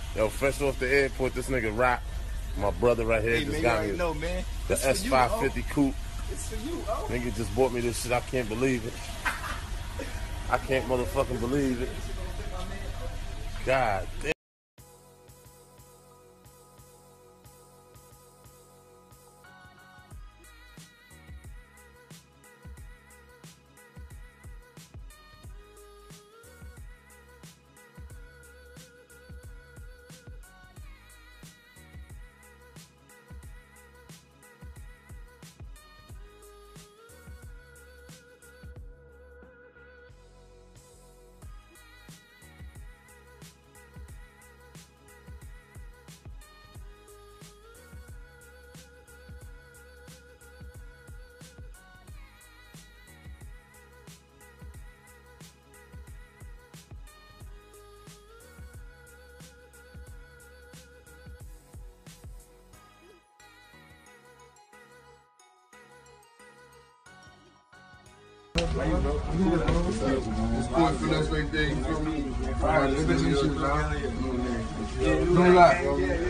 Yo, fresh off the airport, this nigga Rock, my brother right here, just got me the S550 coupe. It's for you, oh. Nigga just bought me this shit. I can't believe it. I can't motherfucking believe it. God damn. Sport for next week day, you feel me? Alright, let's get some shit, man. No lie.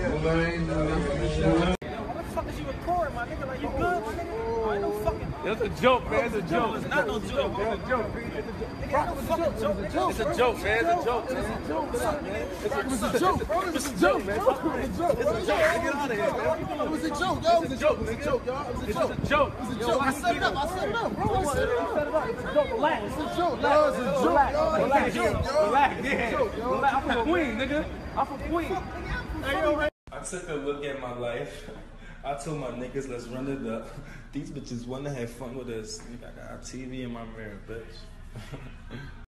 What the fuck is you recording, my nigga? Like, you good, my nigga? Ain't no fucking... It's a joke, man. It's a joke. It's not no joke. It's a joke. Nigga, ain't no fucking joke. It's a joke, man. It's a joke. It's a joke. It's a joke, bro. It's a joke, man. It's a joke. It's a joke. Get out of here, man. It was a joke, yo. It was a joke. It was a joke, y'all. It was a joke. It's a joke. It was a joke. I set it up. I set it up, bro. I set it up. It's a joke. Relax. It's a joke, y'all. It's a joke, y'all. Relax. It's a joke, y'all. Relax. Yeah. Relax. I'm from Queen, nigga. I'm from Queen. I took a look at my life. I told my niggas, let's run it up. These bitches wanna have fun with us. Nigga, I got a TV in my mirror, bitch.